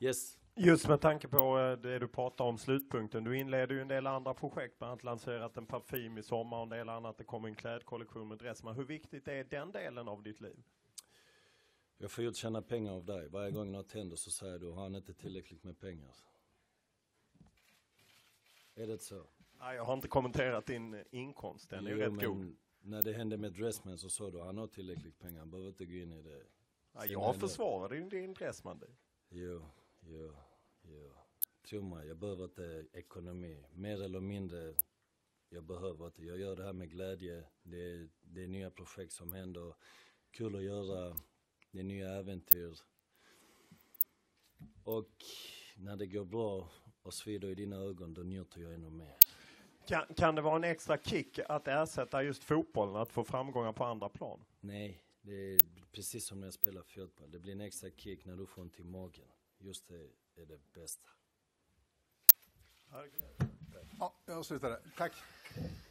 Yes. Just med tanke på det du pratar om slutpunkten. Du inleder ju en del andra projekt, bland annat lanserat en parfym i sommar och en del annat. Det kommer en klädkollektion med Dressman. Hur viktigt är den delen av ditt liv? Jag får ju tjäna pengar av dig. Varje gång något händer så säger du, har han inte tillräckligt med pengar? Är det så? Nej, jag har inte kommenterat din inkomst. Den är ju rätt god. När det hände med Dressman så sa du, han har tillräckligt pengar. Han behöver inte gå in i det. Ja, jag försvarar ju din Dressman. Jo. Tro mig, jag behöver inte ekonomi. Mer eller mindre, jag behöver inte. Jag gör det här med glädje. Det är nya projekt som händer. Kul att göra. Det är nya äventyr. Och när det går bra och svider i dina ögon, då njuter jag ännu mer. Kan det vara en extra kick att ersätta just fotbollen, att få framgångar på andra plan? Nej, det är precis som när jag spelar fotboll. Det blir en extra kick när du får ont i magen. Just det är det bästa. Ja, jag slutar där. Tack.